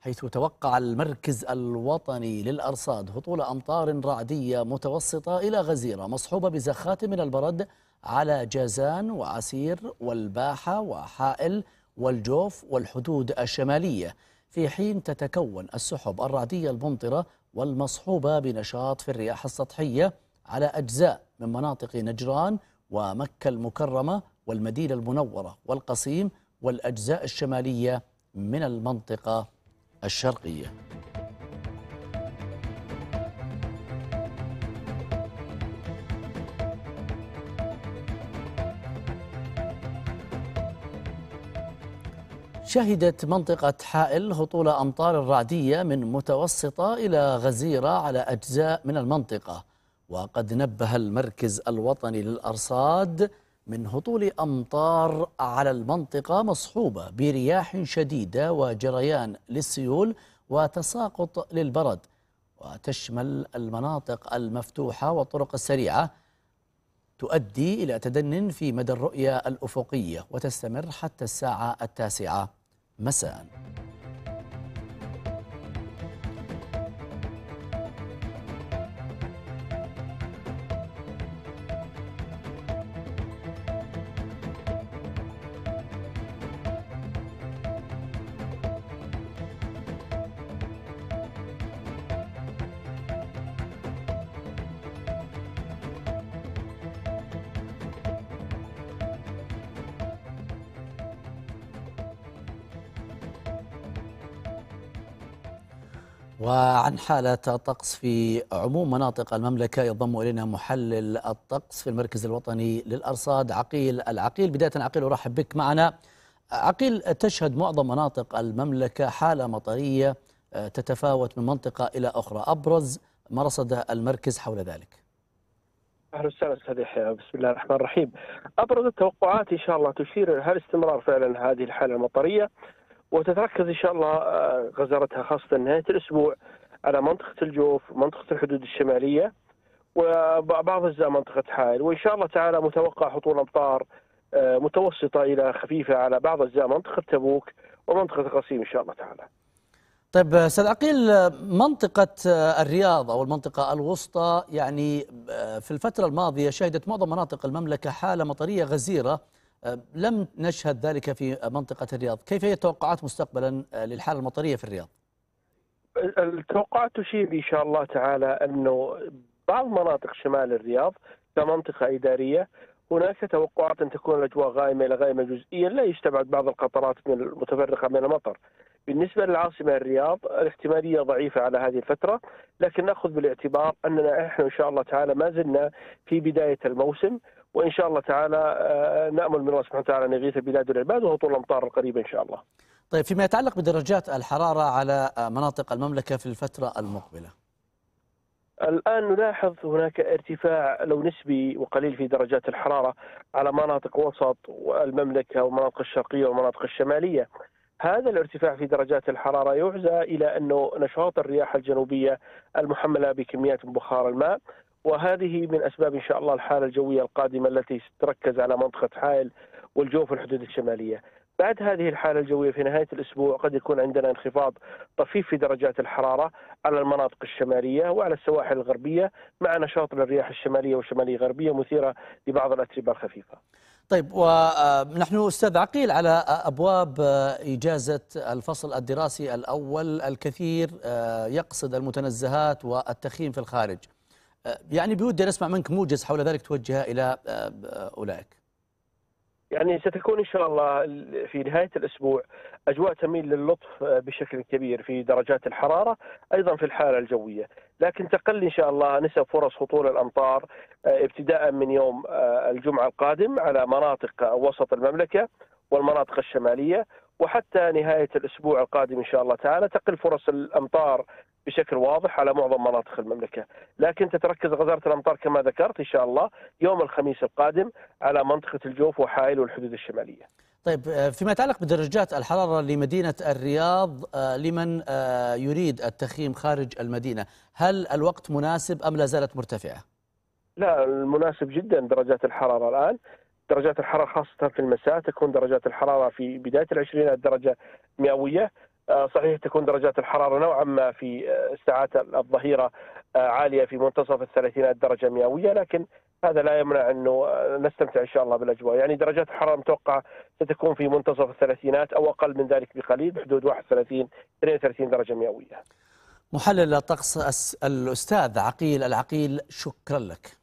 حيث توقع المركز الوطني للأرصاد هطول أمطار رعدية متوسطة إلى غزيرة مصحوبة بزخات من البرد على جازان وعسير والباحة وحائل والجوف والحدود الشمالية، في حين تتكون السحب الرعدية الممطرة والمصحوبة بنشاط في الرياح السطحية على أجزاء من مناطق نجران ومكة المكرمة والمدينة المنورة والقصيم والأجزاء الشمالية من المنطقة الشرقية. شهدت منطقة حائل هطول أمطار رعدية من متوسطة إلى غزيرة على أجزاء من المنطقة، وقد نبه المركز الوطني للأرصاد من هطول أمطار على المنطقة مصحوبة برياح شديدة وجريان للسيول وتساقط للبرد، وتشمل المناطق المفتوحة والطرق السريعة، تؤدي إلى تدن في مدى الرؤية الأفقية وتستمر حتى الساعة 9 مساء. وعن حالة الطقس في عموم مناطق المملكة ينضم إلينا محلل الطقس في المركز الوطني للأرصاد العقيل. بداية عقيل أرحب بك معنا. عقيل، تشهد معظم مناطق المملكة حالة مطرية تتفاوت من منطقة إلى أخرى، أبرز ما رصد المركز حول ذلك؟ اهلا وسهلا استاذ يحيى، بسم الله الرحمن الرحيم. ابرز التوقعات ان شاء الله تشير الى استمرار فعلا هذه الحاله المطريه، وتتركز ان شاء الله غزارتها خاصه نهايه الاسبوع على منطقه الجوف، منطقه الحدود الشماليه، وبعض اجزاء منطقه حائل، وان شاء الله تعالى متوقع هطول امطار متوسطه الى خفيفه على بعض اجزاء منطقه تبوك ومنطقه القصيم ان شاء الله تعالى. طيب استاذ عقيل، منطقة الرياض أو المنطقة الوسطى يعني في الفترة الماضية شهدت معظم مناطق المملكة حالة مطرية غزيرة، لم نشهد ذلك في منطقة الرياض، كيف هي التوقعات مستقبلا للحالة المطرية في الرياض؟ التوقعات تشير ان شاء الله تعالى انه بعض مناطق شمال الرياض كمنطقة إدارية هناك توقعات أن تكون الأجواء غائمة إلى غائمة جزئيا، لا يستبعد بعض القطرات من المتفرقة من المطر. بالنسبة للعاصمة الرياض الاحتمالية ضعيفة على هذه الفترة، لكن نأخذ بالاعتبار أننا إحنا إن شاء الله تعالى ما زلنا في بداية الموسم، وإن شاء الله تعالى نأمل من الله سبحانه وتعالى أن يغيث البلاد والعباد وهطول الأمطار القريبة إن شاء الله. طيب، فيما يتعلق بدرجات الحرارة على مناطق المملكة في الفترة المقبلة، الآن نلاحظ هناك ارتفاع لو نسبي وقليل في درجات الحرارة على مناطق وسط المملكة والمناطق الشرقية والمناطق الشمالية. هذا الارتفاع في درجات الحرارة يعزى إلى أنه نشاط الرياح الجنوبية المحملة بكميات من بخار الماء، وهذه من أسباب إن شاء الله الحالة الجوية القادمة التي ستركز على منطقة حائل والجوف والحدود الشمالية. بعد هذه الحالة الجوية في نهاية الأسبوع قد يكون عندنا انخفاض طفيف في درجات الحرارة على المناطق الشمالية وعلى السواحل الغربية، مع نشاط للرياح الشمالية والشمالية غربية مثيرة لبعض الأتربة الخفيفة. طيب، ونحن أستاذ عقيل على أبواب إجازة الفصل الدراسي الأول، الكثير يقصد المتنزهات والتخييم في الخارج، يعني بودي نسمع منك موجز حول ذلك توجهها إلى أولئك. يعني ستكون إن شاء الله في نهاية الأسبوع أجواء تميل للطف بشكل كبير في درجات الحرارة، أيضا في الحالة الجوية، لكن تقل إن شاء الله نسب فرص هطول الأمطار ابتداء من يوم الجمعة القادم على مناطق وسط المملكة والمناطق الشمالية، وحتى نهاية الأسبوع القادم إن شاء الله تعالى تقل فرص الأمطار بشكل واضح على معظم مناطق المملكة، لكن تتركز غزارة الأمطار كما ذكرت إن شاء الله يوم الخميس القادم على منطقة الجوف وحائل والحدود الشمالية. طيب، فيما يتعلق بدرجات الحرارة لمدينة الرياض لمن يريد التخييم خارج المدينة، هل الوقت مناسب أم لا زالت مرتفعة؟ لا، المناسب جدا درجات الحرارة الآن. درجات الحرارة خاصة في المساء تكون درجات الحرارة في بداية 20 درجة مئوية، صحيح تكون درجات الحرارة نوعا ما في ساعات الظهيرة عالية في منتصف الثلاثينات درجة مئوية، لكن هذا لا يمنع أنه نستمتع إن شاء الله بالأجواء. يعني درجات الحرارة متوقعة ستكون في منتصف الثلاثينات أو أقل من ذلك بقليل، بحدود 31 32 درجة مئوية. محلل الطقس الأستاذ عقيل العقيل، شكرا لك.